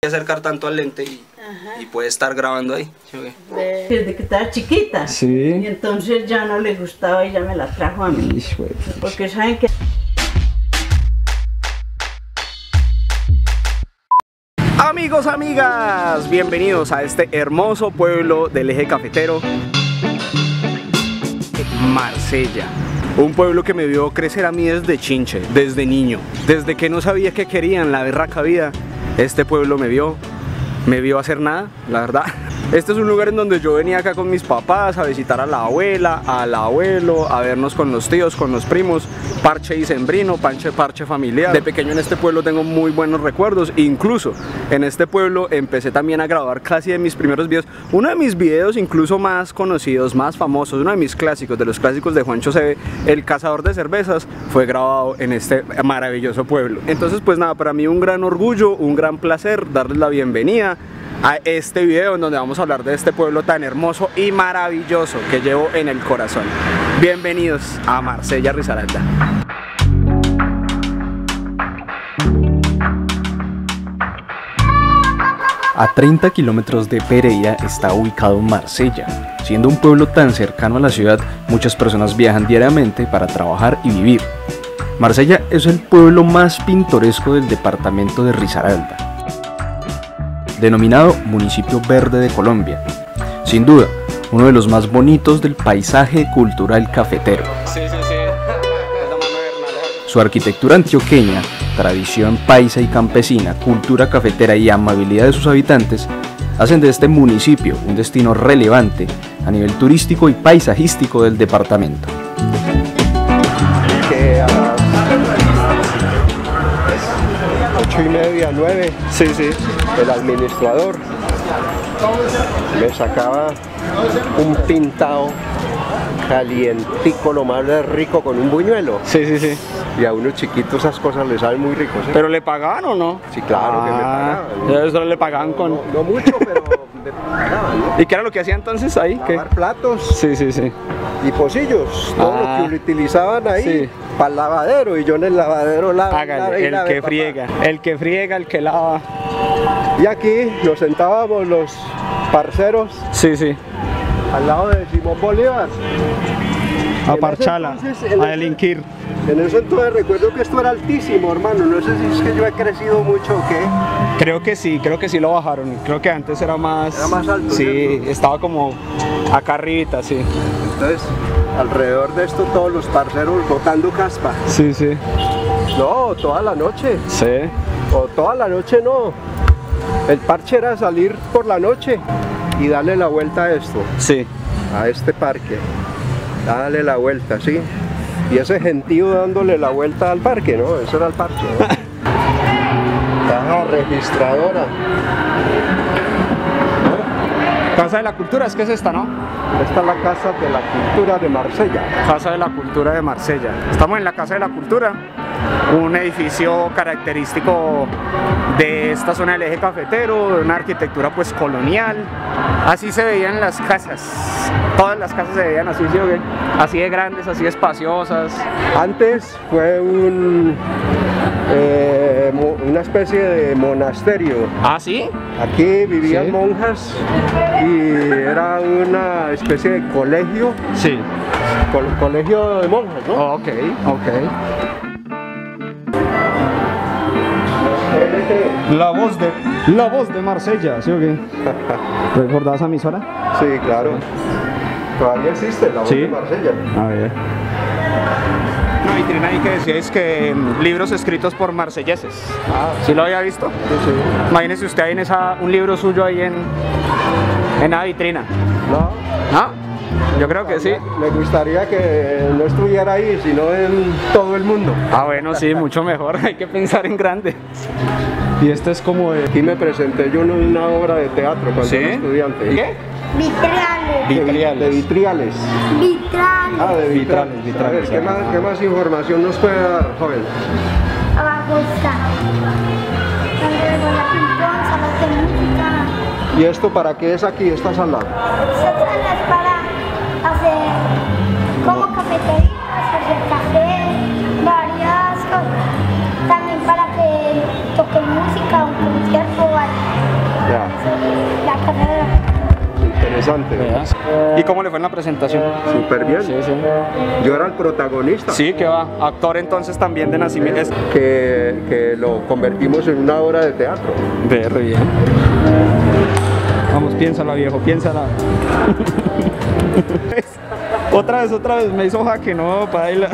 acercar tanto al lente y puede estar grabando ahí. ¿Sí? Desde que estaba chiquita. Sí. Y entonces ya no le gustaba y ya me la trajo a mí. Porque saben que... Amigos, amigas, bienvenidos a este hermoso pueblo del eje cafetero, Marsella. Un pueblo que me vio crecer a mí desde chinche, desde niño. Desde que no sabía qué quería en la berraca vida, este pueblo me vio hacer nada, la verdad. Este es un lugar en donde yo venía acá con mis papás a visitar a la abuela, al abuelo, a vernos con los tíos, con los primos, parche dicembrino, parche familiar. De pequeño en este pueblo tengo muy buenos recuerdos, incluso en este pueblo empecé también a grabar casi de mis primeros videos. Uno de mis videos incluso más conocidos, más famosos, uno de mis clásicos, de los clásicos de Juancho Cebe, El Cazador de Cervezas, fue grabado en este maravilloso pueblo. Entonces pues nada, para mí un gran orgullo, un gran placer darles la bienvenida a este video en donde vamos a hablar de este pueblo tan hermoso y maravilloso que llevo en el corazón. Bienvenidos a Marsella, Risaralda. A 30 kilómetros de Pereira está ubicado Marsella. Siendo un pueblo tan cercano a la ciudad, muchas personas viajan diariamente para trabajar y vivir. Marsella es el pueblo más pintoresco del departamento de Risaralda, denominado Municipio Verde de Colombia. Sin duda, uno de los más bonitos del paisaje cultural cafetero. Su arquitectura antioqueña, tradición paisa y campesina, cultura cafetera y amabilidad de sus habitantes hacen de este municipio un destino relevante a nivel turístico y paisajístico del departamento. Que a las 8:30, 9, el administrador me sacaba un pintado calientico, lo más rico, con un buñuelo. Y a unos chiquitos esas cosas les saben muy ricos, ¿eh? ¿Pero le pagaban o no? Sí, claro que me pagaban. Eso le pagaban con... No mucho, pero me pagaban, ¿no? ¿Y qué era lo que hacía entonces ahí? Lavar platos y pocillos, todo lo que utilizaban ahí para el lavadero, y yo en el lavadero el que friega, el que lava. Y aquí nos sentábamos los parceros al lado de Simón Bolívar a parchala, a delinquir. En eso entonces recuerdo que esto era altísimo, hermano. No sé si es que yo he crecido mucho o qué. Creo que sí lo bajaron. Creo que antes era más alto. Sí, ¿cierto? Estaba como acá arribita, sí. Entonces, alrededor de esto todos los parceros botando caspa. No, toda la noche. O toda la noche no. El parche era salir por la noche y darle la vuelta a esto. A este parque. Dale la vuelta, Y ese gentío dándole la vuelta al parque, ¿no? Eso era el parque, ¿no? Caja registradora. Casa de la Cultura, es que es esta, ¿no? Esta es la Casa de la Cultura de Marsella. Casa de la Cultura de Marsella. Estamos en la Casa de la Cultura, un edificio característico de esta zona del eje cafetero, de una arquitectura pues colonial. Así se veían las casas. Todas las casas se veían así, ¿sí? Así de grandes, así espaciosas. Antes fue una especie de monasterio. ¿Ah, sí? Aquí vivían monjas y era una especie de colegio. Colegio de monjas, ¿no? Ok. La voz de Marsella, ¿sí o qué? ¿Recordás a mi emisora? Sí, claro. Todavía existe la voz de Marsella. A ver. Una vitrina ahí que decíais que libros escritos por marselleses. ¿Sí lo había visto? Sí. Imagínese usted ahí en un libro suyo ahí en la vitrina. ¿No? Yo creo que sí. Me gustaría que no estuviera ahí, sino en todo el mundo. Bueno, sí, mucho mejor. Hay que pensar en grande. Y este es como de... Aquí me presenté yo en una obra de teatro cuando era estudiante. ¿Qué? Vitrales. De vitriales. De vitrales. A ver, ¿qué más información nos puede dar, joven? Abajo está. La pintón, salas de música. ¿Y esto para qué es aquí, esta sala? Esta sala es para hacer como cafeterías, hacer café, varias cosas. También para que toquen música, un concierto o algo. interesante. ¿Y cómo le fue en la presentación? Súper bien. Sí, sí. Yo era el protagonista. Sí, que va. Actor entonces también de nacimiento. Que lo convertimos en una obra de teatro. Ve, re bien. Vamos, piénsala, viejo, piénsala. Otra vez, me hizo jaque, no, paila.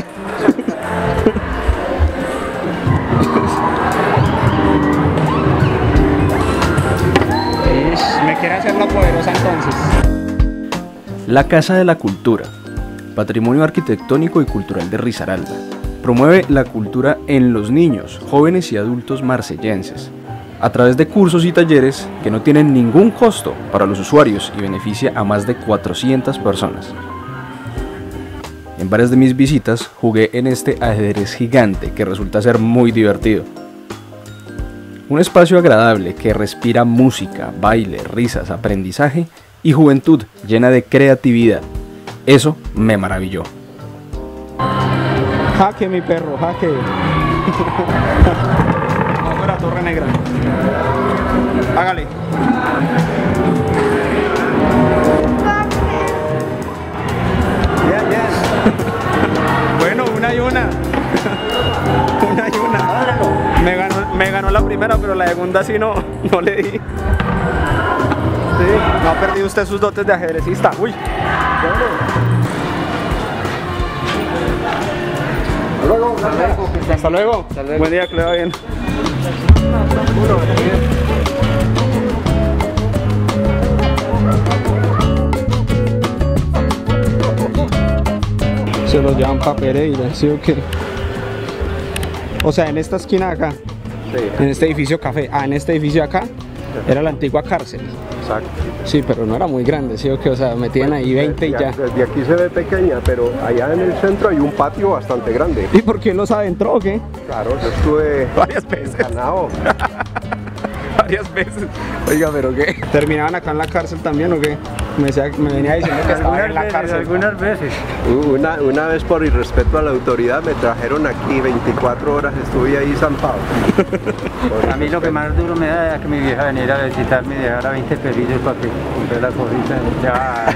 Me quiere hacer la poderosa entonces. La Casa de la Cultura, patrimonio arquitectónico y cultural de Risaralda, promueve la cultura en los niños, jóvenes y adultos marsellenses, a través de cursos y talleres que no tienen ningún costo para los usuarios y beneficia a más de 400 personas. En varias de mis visitas jugué en este ajedrez gigante que resulta ser muy divertido. Un espacio agradable que respira música, baile, risas, aprendizaje y juventud llena de creatividad. Eso me maravilló. Jaque, mi perro, jaque. Vamos para Torre Negra. Hágale. Bueno, una y una. Una y una. Me ganó la primera, pero la segunda sí no le di. Sí, no ha perdido usted sus dotes de ajedrecista. Uy. Hasta luego. Buen día, que le va bien. Se los llevan pa' Pereira, ¿sí o qué? O sea, en esta esquina de acá, Sí. en este edificio café, en este edificio de acá, era la antigua cárcel. Exacto. Sí, pero no era muy grande, ¿sí o qué? O sea, metían ahí 20 y ya. Desde aquí se ve pequeña, pero allá en el centro hay un patio bastante grande. ¿Y por qué los adentró o qué? Claro, yo estuve Varias veces. ganado. Varias veces. Oiga, ¿pero qué? ¿Terminaban acá en la cárcel también o qué? Me venía diciendo que estaba en la cárcel. Algunas veces. Una vez por irrespeto a la autoridad me trajeron aquí 24 horas, estuve ahí zampado. A mí lo que más duro me da es que mi vieja viniera a visitarme y dejara 20 pelillos para que compré la cosita. Ya.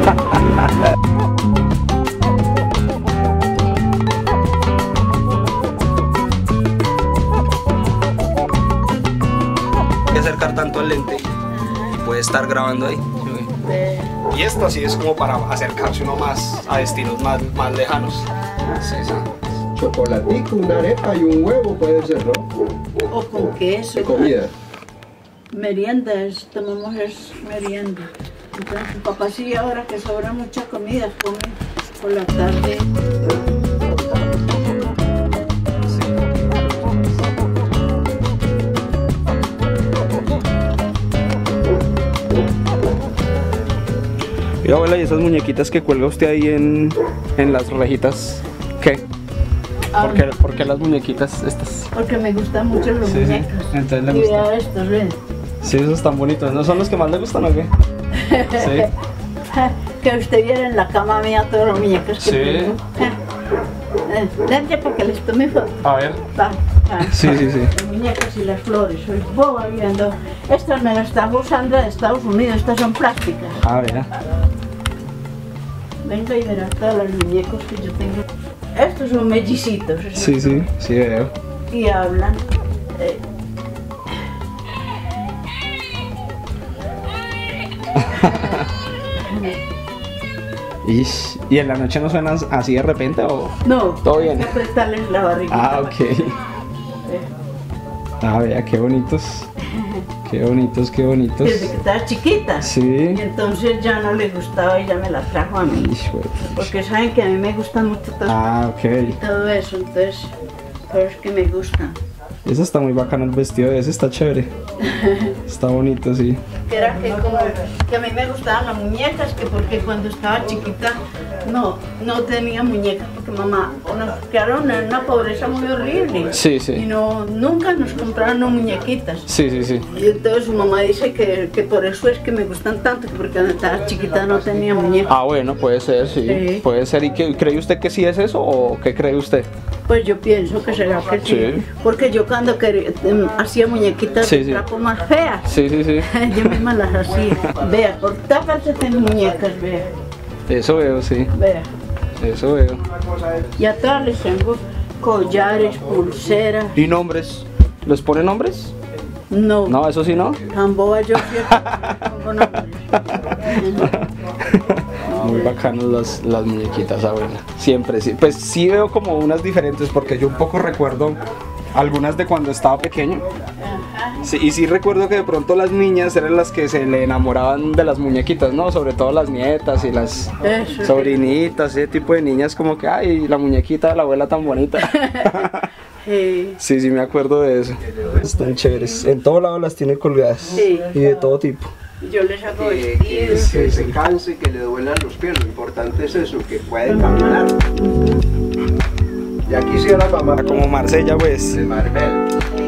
Hay que acercar tanto al lente y puede estar grabando ahí. Y esto sí es como para acercarse uno más a destinos más lejanos. Sí, sí. Chocolatico, una arepa y un huevo puede ser, ¿no? O con queso. De comida. Merienda, tomamos es merienda. Entonces, papá sí, ahora que sobra mucha comida, come por la tarde. Y abuela, ¿y esas muñequitas que cuelga usted ahí en las rejitas, qué? ¿Por qué las muñequitas estas? Porque me gustan mucho los muñecos. Sí. Entonces le Y gusta. vea estos, ven. Sí, esos están bonitos. ¿No son los que más le gustan o qué? Sí. Que usted viera en la cama mía todos los muñecos que Sí. tengo. Denle para que les tome foto. A ver. Sí. Los muñecos y las flores. Soy boba viendo. Estas me las están usando de Estados Unidos. Estas son plásticas. A ver. Venga y verá todos los muñecos que yo tengo. Estos son mellicitos. Sí veo. Y hablan. ¿Y en la noche no suenan así de repente o...? No, ¿Todo bien? hay que apretarles la barriguita. Ok. Ah, vea, qué bonitos. Qué bonitos. Desde que estaba chiquita. Sí. Y entonces ya no le gustaba y ya me la trajo a mí. Porque saben que a mí me gustan mucho todo eso, entonces, pero es que me gustan. Ese está muy bacano el vestido, ese está chévere. Está bonito, sí. Que era que a mí me gustaban las muñecas, que porque cuando estaba chiquita no tenía muñecas. porque mamá nos quedaron en una pobreza muy horrible. Sí, sí. Y nunca nos compraron muñequitas. Sí, sí, sí. Y entonces su mamá dice que por eso es que me gustan tanto, porque cuando estaba chiquita no tenía muñecas. Ah, bueno, puede ser, sí. Sí. Puede ser. ¿Y cree usted que sí es eso o qué cree usted? Pues yo pienso que será que sí. Sí. Porque yo cuando hacía muñequitas Sí, de sí. trapo más feas, Sí, sí, sí. yo misma las hacía. Vea, por todas partes tengo muñecas, vea. Eso veo, sí. Vea. Eso veo. Y a todas les tengo collares, pulseras. ¿Y nombres? ¿Les pone nombres? No. No, eso sí no. Tan boba yo cierto, pongo nombres. Muy bacanas las muñequitas, abuela. Siempre, sí. Pues sí veo como unas diferentes porque yo un poco recuerdo algunas de cuando estaba pequeño. Sí, y sí recuerdo que de pronto las niñas eran las que se le enamoraban de las muñequitas, ¿no? Sobre todo las nietas y las Eso, sobrinitas, ese tipo de niñas como que, ay, la muñequita de la abuela tan bonita. Sí. Sí, sí me acuerdo de eso. Están chéveres. En todos lados las tiene colgadas. Sí. Y de todo tipo. Yo les hago Que vestidos. se canse y que le duelan los pies. Lo importante es eso, que pueden caminar. Ya quisiera mamá. Como Marsella, pues. De Maribel.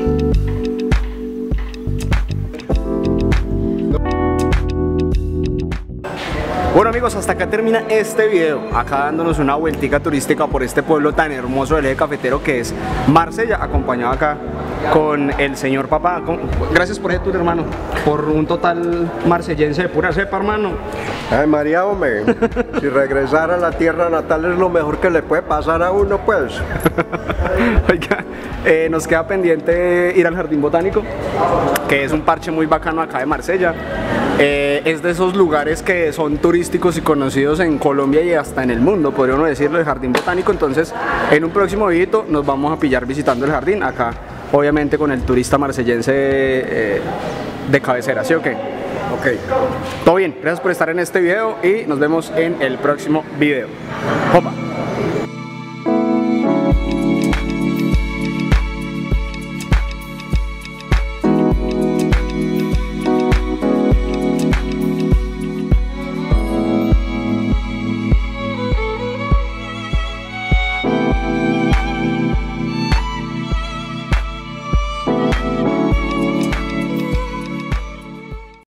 Bueno amigos, hasta acá termina este video, acá dándonos una vueltica turística por este pueblo tan hermoso del eje cafetero que es Marsella, acompañado acá con el señor papá. Gracias por ese tour, hermano, por un total marsellense de pura cepa, hermano. Ay María, hombre, si regresar a la tierra natal es lo mejor que le puede pasar a uno, pues. Oiga, nos queda pendiente ir al Jardín Botánico, que es un parche muy bacano acá de Marsella. Es de esos lugares que son turísticos y conocidos en Colombia y hasta en el mundo, podría uno decirlo, el Jardín Botánico. Entonces, en un próximo videito nos vamos a pillar visitando el jardín, acá, obviamente con el turista marsellense de cabecera, ¿sí o qué? Ok. Todo bien, gracias por estar en este video y nos vemos en el próximo video. Opa.